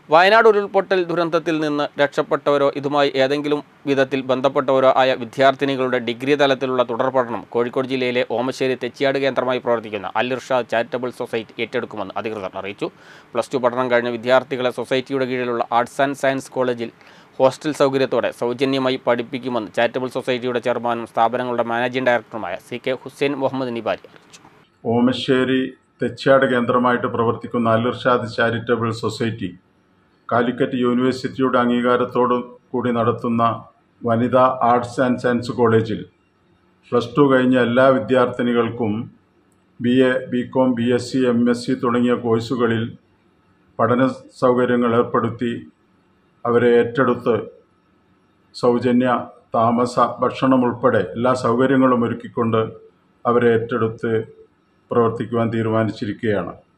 വയനാട് ഉരുൾപൊട്ടൽ ദുരന്തത്തിൽ നിന്ന് രക്ഷപ്പെട്ടവരോ ഇതുമായി ഏതെങ്കിലും വിധത്തിൽ ബന്ധപ്പെട്ടവരോ ആയ വിദ്യാർത്ഥിനികളുടെ ഡിഗ്രി തലത്തിലുള്ള തുടർപഠനം കോഴിക്കോട് ജില്ലയിലെ ഓമശ്ശേരി തെച്ചിയാട് കേന്ദ്രമായി പ്രവർത്തിക്കുന്ന അൽ ഇർഷാദ് ചാരിറ്റബിൾ സൊസൈറ്റി ഏറ്റെടുക്കുമെന്ന് അധികൃതർ അറിയിച്ചു. +2 പഠനം കഴിഞ്ഞ വിദ്യാർത്ഥികളെ സൊസൈറ്റിയുടെ കീഴിലുള്ള ആർട്സ് ആൻഡ് സയൻസ് കോളേജിൽ ഹോസ്റ്റൽ സൗകര്യത്തോടെ സൗജന്യമായി പഠിപ്പിക്കുമെന്ന് ചാരിറ്റബിൾ സൊസൈറ്റിയുടെ ചെയർമാനും സ്ഥാപനങ്ങളുടെ മാനേജിംഗ് ഡയറക്ടറുമായ CK ഹുസൈൻ മുഹമ്മദ് നിബാരി അറിയിച്ചു. ഓമശ്ശേരി തെച്ചിയാട് കേന്ദ്രമായിട്ട് പ്രവർത്തിക്കുന്ന അൽ ഇർഷാദ് ചാരിറ്റബിൾ സൊസൈറ്റി കാലിക്കറ്റ് യൂണിവേഴ്സിറ്റിയുടെ അംഗീകാരത്തോടു കൂടി നടത്തുന്ന വനിതാ ആർട്സ് ആൻഡ് സയൻസ് കോളേജിൽ +2 കഴിഞ്ഞ എല്ലാ വിദ്യാർത്ഥിനികൾക്കും BA, BCom, BSc, MSc തുടങ്ങിയ കോഴ്സുകളിൽ പഠന സൗകര്യങ്ങൾ ഏർപ്പെടുത്തി അവരെ ഏറ്റെടുത്ത് സൗജന്യ താമസ ഭക്ഷണം ഉൾപ്പെടെ എല്ലാ സൗകര്യങ്ങളും ഒരുക്കിക്കൊണ്ട് അവരെ ഏറ്റെടുത്ത് പ്രവർത്തിക്കുവാൻ തീരുമാനിച്ചിരിക്കുകയാണ്.